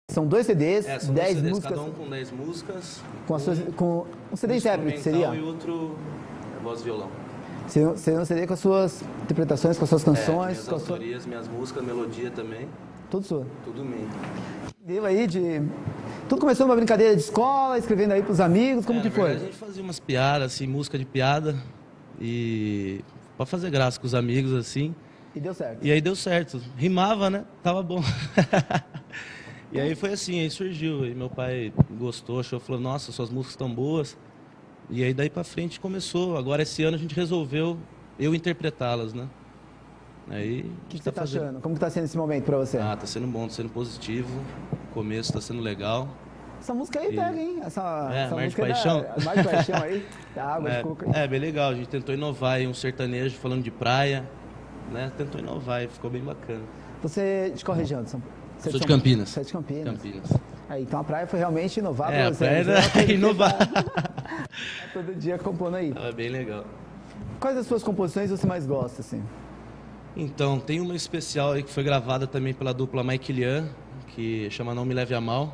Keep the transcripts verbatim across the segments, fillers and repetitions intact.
São dois C Ds, É, são dez dois C Ds, músicas. cada um com dez músicas. Com, a sua, com um C D intérprete, seria? E outro é voz e violão. Seria, seria um C D com as suas interpretações, com as suas canções. É, minhas com autorias, sua... minhas músicas, melodia também. Tudo sua? Tudo minha. Deu aí de... Tudo começou numa brincadeira de escola, escrevendo aí pros amigos, como é, que foi? Verdade, a gente fazia umas piadas, assim, música de piada. E... pra fazer graça com os amigos, assim. E deu certo. E aí deu certo. Rimava, né? Tava bom. E aí foi assim, aí surgiu. E meu pai gostou, achou, falou, nossa, suas músicas estão boas. E aí daí pra frente começou. Agora esse ano a gente resolveu eu interpretá-las, né? Aí, o que, que tá você tá fazendo... achando? Como que tá sendo esse momento pra você? Ah, tá sendo bom, tá sendo positivo. O começo tá sendo legal. Essa música aí E... pega, hein? Essa, é, essa Mar de música Paixão. Da... Mar de Paixão aí, da água é, de coco. É, bem legal. A gente tentou inovar aí um sertanejo falando de praia, né? Tentou inovar e ficou bem bacana. Você de qual região de São Paulo? Sou de Campinas. Você é de Campinas. Campinas. Aí, então a praia foi realmente inovar É, pra a você. praia Você era inovar. Todo dia compondo aí. Tava bem legal. Quais das suas composições você mais gosta, assim? Então, tem uma especial aí que foi gravada também pela dupla Mike Lian, que chama Não Me Leve a Mal.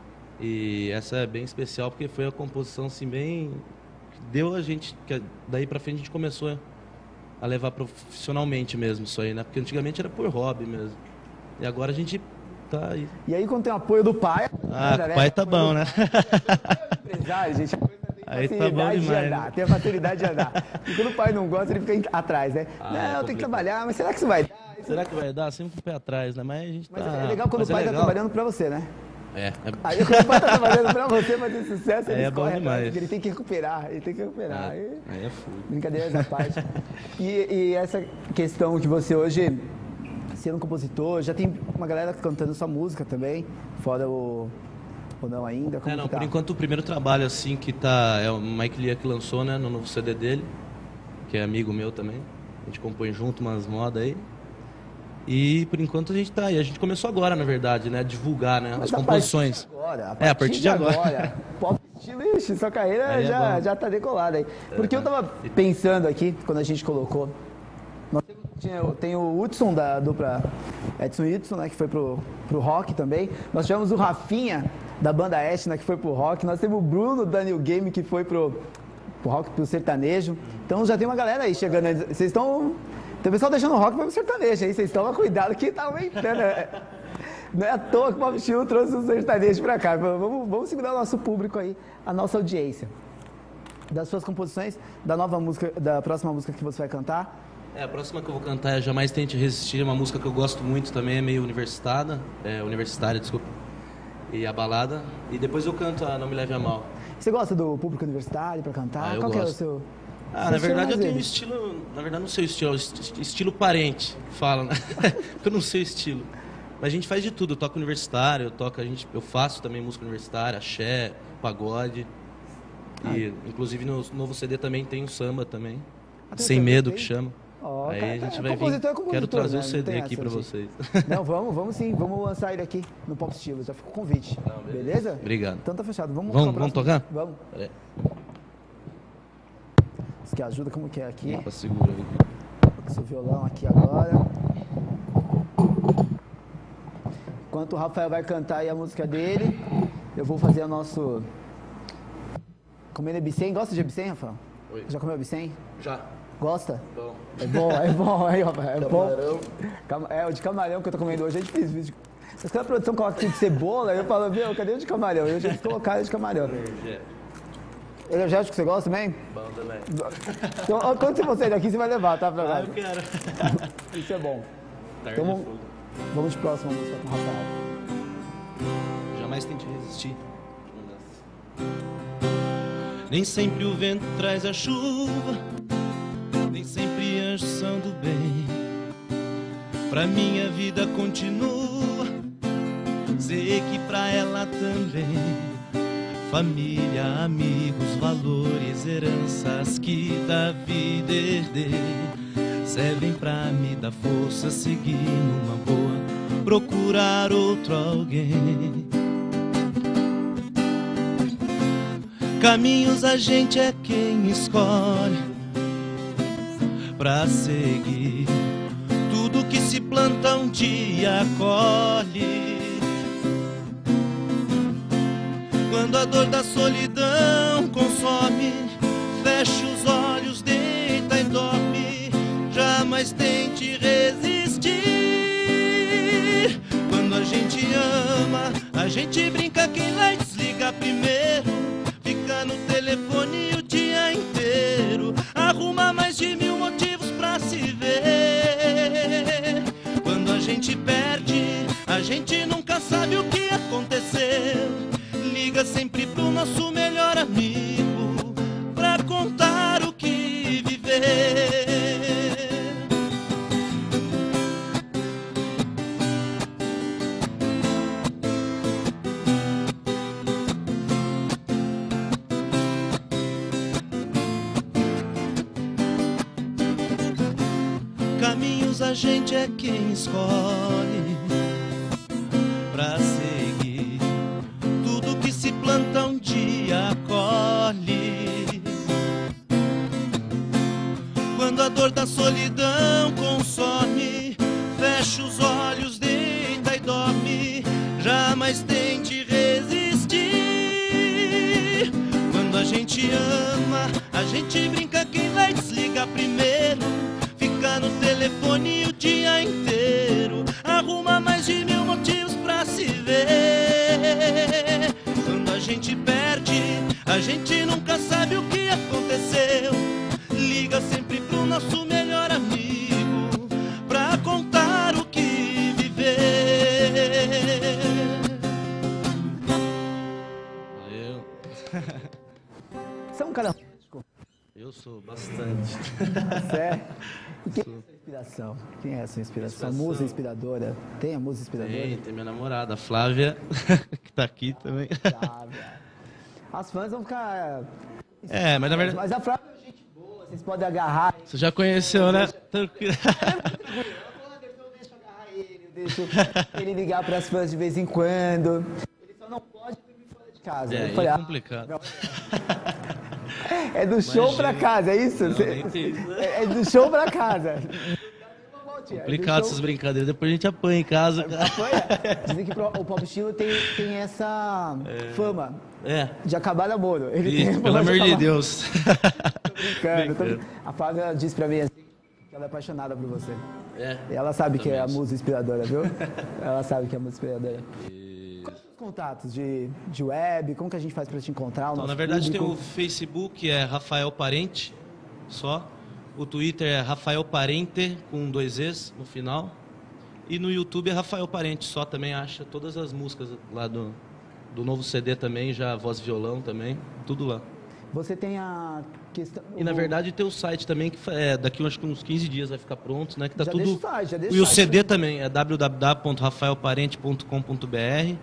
E essa é bem especial porque foi a composição assim bem... que deu a gente... que daí pra frente a gente começou a levar profissionalmente mesmo isso aí, né? Porque antigamente era por hobby mesmo. E agora a gente tá aí. E aí quando tem o apoio do pai... Ah, o pai tá bom, né? Empresário, gente, a coisa tem aí facilidade tá bom de demais, andar, né? tem a facilidade de andar. E quando o pai não gosta, ele fica atrás, né? Ah, não, é eu tenho que complicado. trabalhar, mas será que isso vai dar? Será que vai dar? Sempre com o pé atrás, né? Mas a gente Mas tá... é legal quando Mas o pai é tá legal. trabalhando pra você, né? É, é... Aí quando o pai tá trabalhando pra você fazer sucesso, ele Aí é escorre bom atrás, demais. porque ele tem que recuperar, ele tem que recuperar. É, Aí- aí é full. Brincadeiras à parte. E, e essa questão que você hoje, sendo compositor, já tem uma galera cantando sua música também, fora o... ou não ainda? Como É, não, que tá? por enquanto o primeiro trabalho assim que tá é o Mike Lia que lançou, né, no novo C D dele, que é amigo meu também. A gente compõe junto umas modas aí. E por enquanto a gente tá aí. A gente começou agora, na verdade, né, a divulgar, né, Mas as a composições. partir de agora, É, a partir de agora. Pop estilo, ixi, sua carreira Aí é já, bom. já tá decolada aí. Porque eu tava pensando aqui, quando a gente colocou, nós temos- tinha- tem o Hudson da dupla Edson Hudson, né, que foi pro, pro rock também. Nós tivemos o Rafinha da banda Etna, que foi pro rock. Nós temos o Bruno da New Game, que foi pro, pro rock, pro sertanejo. Então já tem uma galera aí chegando. Vocês estão... Tem o pessoal deixando o rock para o sertanejo aí. Vocês tomam cuidado que tá aumentando. né? Não é à toa que o Pop Estilo trouxe o sertanejo para cá. Vamos, vamos segurar o nosso público aí, a nossa audiência. Das suas composições, da nova música, da próxima música que você vai cantar. É, a próxima que eu vou cantar é Jamais Tente Resistir, é uma música que eu gosto muito também, é meio universitada, é, universitária, desculpa. E a balada. E depois eu canto a Não Me Leve a Mal. Você gosta do público universitário para cantar? Ah, eu Qual que é o gosto. seu... Ah, seu na estilo verdade mais eu tenho um dele? estilo, na verdade não sei o estilo, é o est- estilo parente, que fala, né? Eu não sei o estilo. Mas a gente faz de tudo, eu toco universitário, eu toco, a gente, eu faço também música universitária, axé, pagode. E inclusive no novo C D também tem o samba também. Ah, tem Sem samba Medo também? que chama. Ó, Aí cara, a gente é vai vir. compositor, é compositor, Quero trazer né? o Não C D tem aqui essa, pra gente. vocês. Não, vamos, vamos sim, vamos lançar ele aqui no Pop Estilo, já ficou o convite. Não, beleza. beleza? Obrigado. Então tá fechado. Vamos, Vamos- pra vamos próxima. tocar? Vamos. Pera aí, Isso que ajuda, como que é aqui? pra segura aí. Esse violão aqui agora. Enquanto o Rafael vai cantar aí a música dele, eu vou fazer o nosso... Comendo Ebicem. Gosta de Ebicem, Rafael? Oi. Já comeu Ebicem? Já. Gosta? Bom. É bom, é bom, aí, Rafael, é Camarão. bom. Cam- É, o de camarão que eu tô comendo hoje é difícil. viu? Mas quando a produção coloca aqui de cebola, eu falo, meu, cadê o de camarão? Eu já quis colocar o de camarão. Energético. Energético você gosta também? Bom também. Então, ó, quando você for sair daqui, você vai levar, tá, pra Ah, casa? eu quero. Isso é bom. Tarde Então, de vamos, fogo. vamos de próxima música com o Rafael. Jamais tente resistir. Nem sempre o vento traz a chuva, nem sempre anjos são do bem. Pra minha vida continua, sei que pra ela também. Família, amigos, valores, heranças que da vida herdei servem pra me dar força, seguir numa boa, procurar outro alguém. Caminhos a gente é quem escolhe pra seguir. Tudo que se planta um dia colhe. Quando a dor da solidão consome, fecha os olhos, deita e dorme, jamais tente resistir. Quando a gente ama, a gente brinca, quem vai desligar primeiro, fica no telefone o dia inteiro, arruma mais de mil motivos pra se ver. Quando a gente perde, a gente nunca sabe o que aconteceu, liga sempre pro nosso melhor amigo pra contar o que viveu. Caminhos a gente é quem escolhe pra seguir, tudo que se planta um dia colhe. Quando a dor da solidão consome, fecha os olhos, deita e dorme, jamais tente resistir. Quando a gente ama, a gente brinca, quem vai desligar primeiro, fica no telefone o dia inteiro, arruma mais de mil motivos pra se ver. Quando a gente perde, a gente nunca sabe o que aconteceu, liga sempre pro nosso melhor amigo pra contar o que viveu. Valeu. Você é um cara... Eu sou bastante. Sério? E quem é a sua inspiração? Quem é a sua inspiração? Inspiração. Musa inspiradora? Tem a musa inspiradora? Tem, tem minha namorada, a Flávia, que tá aqui também. Flávia. As fãs vão ficar... É, mas na verdade... Mas a Flávia é gente boa, vocês podem agarrar. Você já conheceu, né? Tranquilo. Eu deixo agarrar ele, eu deixo ele ligar para as fãs de vez em quando. Ele só não pode dormir fora de casa. É, Eu falei, é ah, complicado. é do show pra casa, é isso? Não, Cê- nem tem isso, né? é, é do show pra casa. Complicado essas brincadeiras, depois a gente apanha em casa. Apanha. Dizem que pro- o pop estilo tem, tem essa fama É, de acabar namoro. Ele tem isso, fama pelo amor de acabar- Deus. Tô brincando, tô- Brincando. A Flávia disse pra mim assim, que ela é apaixonada por você. É. E ela sabe que é a Exatamente. musa inspiradora, viu? Ela sabe que é a musa inspiradora. Quais são os contatos de, de web? Como que a gente faz pra te encontrar? O Então, nosso na verdade, tem público? o Facebook, é Rafael Parente, só. O Twitter é Rafael Parente, com dois Es no final. E no YouTube é Rafael Parente, só também acha todas as músicas lá do, do novo C D também, já voz e violão também, tudo lá. Você tem a questão... E na o- verdade tem o site também, que é, daqui acho que uns quinze dias vai ficar pronto, né? Que tá Já tudo. deixa o site, já deixa E o o site, C D né? também, é w w w ponto rafael parente ponto com ponto b r.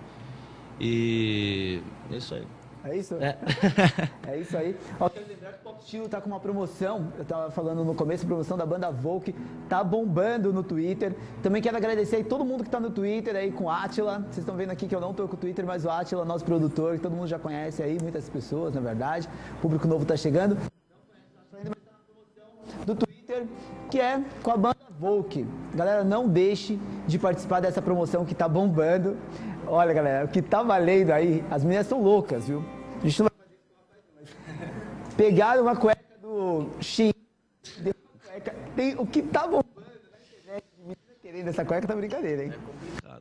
E é isso aí. É isso? É. É isso aí. Ó, quero lembrar que o Pop Estilo tá com uma promoção. Eu tava falando no começo, a promoção da banda Volk. Tá bombando no Twitter. Também quero agradecer aí todo mundo que tá no Twitter aí com o Átila. Vocês estão vendo aqui que eu não tô com o Twitter, mas o Átila, nosso produtor, que todo mundo já conhece aí, muitas pessoas, na verdade. O público novo tá chegando. Do Twitter, que é com a banda Volk. Galera, não deixe de participar dessa promoção que tá bombando. Olha, galera, o que tá valendo aí, as meninas são loucas, viu? A gente não vai fazer isso, mas... Pegaram uma cueca do Xin. deu uma cueca- Tem o que tá bombando na internet, de menina querendo essa cueca, tá brincadeira, hein? Complicado.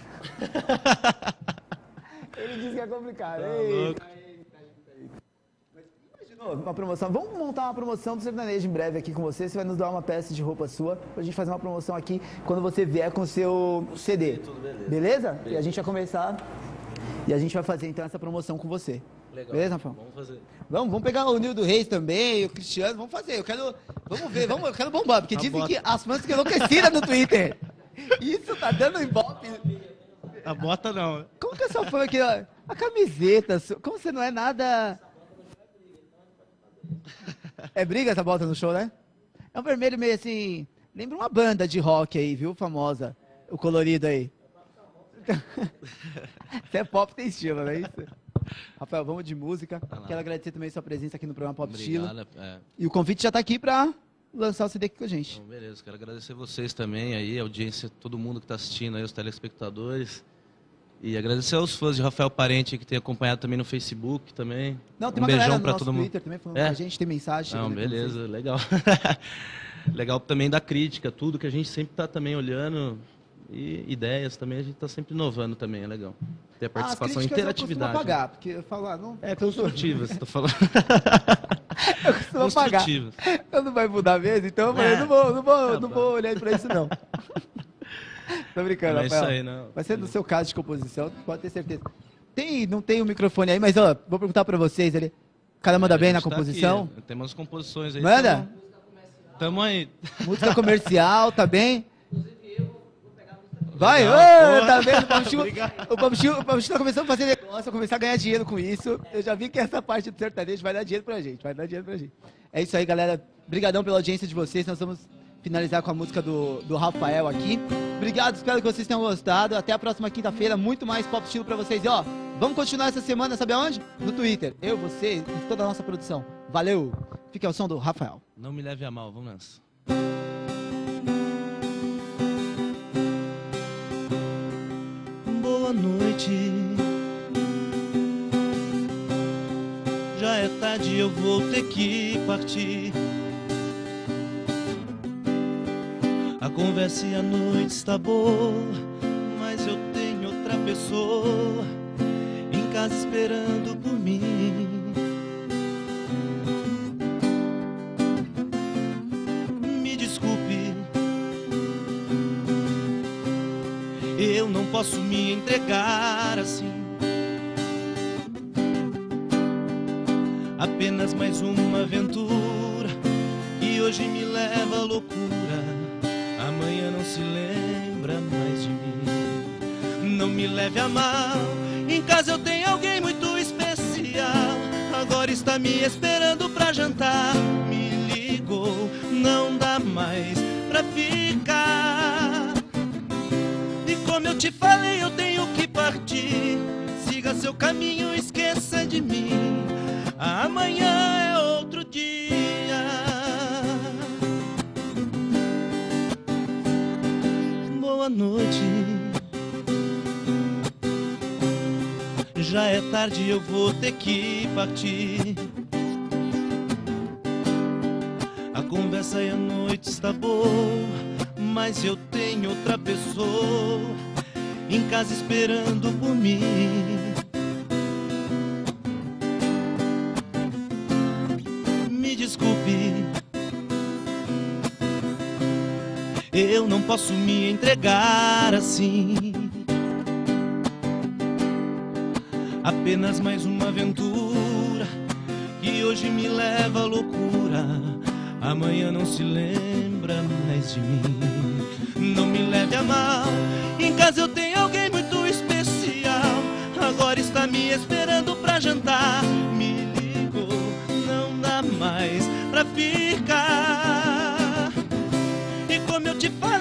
Ele disse que é complicado. Tá Eita, louco. eita, eita, eita. Mas imaginou uma promoção? Vamos montar uma promoção do sertanejo em breve aqui com você. Você vai nos dar uma peça de roupa sua pra gente fazer uma promoção aqui quando você vier com o seu C D. tudo beleza. Beleza? E a gente vai começar e a gente vai fazer então essa promoção com você. Legal. Beleza, Rafael? Vamos fazer. Vamos, vamos pegar o Nildo Reis também, o Cristiano, vamos fazer. Eu quero, vamos ver, vamos, eu quero bombar, porque A dizem bota. que as fãs ficam enlouquecidas no Twitter. Isso tá dando ibope. A bota não. Como que é sua fã aqui, ó? A camiseta, su- como você não é nada... É briga essa bota no show, né? É um vermelho meio assim... Lembra uma banda de rock aí, viu? Famosa. O colorido aí. Você é pop, tem estilo, não é isso? Rafael, vamos de música. Quero agradecer também sua presença aqui no programa Pop Estilo. Obrigado. É. E o convite já tá aqui pra lançar o C D aqui com a gente. Então, beleza, quero agradecer vocês também aí, a audiência, todo mundo que está assistindo aí, os telespectadores. E agradecer aos fãs de Rafael Parente que tem acompanhado também no Facebook também. Não, tem um uma beijão galera no pra nosso todo mundo. Twitter também falando É? com a gente, tem mensagem. Não, chegando aqui no beleza, legal. Legal também da crítica, tudo que a gente sempre tá também olhando. E ideias também, a gente tá sempre inovando também, é legal. Ter a participação e Ah, interatividade. Eu costumo pagar, porque eu falo, ah, não... É construtiva, você tá falando. Eu costumo pagar. Construtiva. Eu não vai mudar mesmo, então eu falei, É. não vou, não vou, Tá não bom. vou olhar pra isso não. Tô brincando, Não é isso Rafael. aí, não. Vai ser no seu caso de composição, pode ter certeza. Tem, não tem o microfone aí, mas ó, vou perguntar pra vocês ali. O cara manda É, bem a na gente tá composição? aqui, tem umas composições aí. Manda? Tamo, tamo aí. Música comercial, tá bem? Vai, Legal, ô, boa. tá vendo? O Papuchu, Obrigado. o Papuchu, o Papuchu tá começando a fazer negócio, vai começar a ganhar dinheiro com isso. Eu já vi que essa parte do sertanejo vai dar dinheiro pra gente, vai dar dinheiro pra gente. É isso aí, galera. Obrigadão pela audiência de vocês. Nós vamos finalizar com a música do, do Rafael aqui. Obrigado, espero que vocês tenham gostado. Até a próxima quinta-feira, muito mais pop estilo pra vocês. E ó, vamos continuar essa semana, sabe aonde? No Twitter. Eu, você e toda a nossa produção. Valeu! Fique ao som do Rafael. Não me leve a mal, vamos nessa. Boa noite. Já é tarde, eu vou ter que partir. A conversa e a noite está boa, mas eu tenho outra pessoa em casa esperando por mim. Me desculpe, eu não posso me entregar assim. Apenas mais uma aventura que hoje me leva à loucura. Amanhã não se lembra mais de mim. Não me leve a mal, em casa eu tenho alguém muito especial. Agora está me esperando pra jantar. Me ligou, não dá mais pra ficar. E como eu te falei, eu tenho que partir. Siga seu caminho, esqueça de mim. Amanhã é outro dia. Boa noite. Já é tarde, eu vou ter que partir. A conversa e a noite está boa, mas eu tenho outra pessoa em casa esperando por mim. Me desculpe, eu não posso me entregar assim. Apenas mais uma aventura que hoje me leva à loucura. Amanhã não se lembra mais de mim. Não me leve a mal, em casa eu tenho alguém muito especial. Agora está me esperando pra jantar. Me ligou, não dá mais pra ficar. E como eu te falei,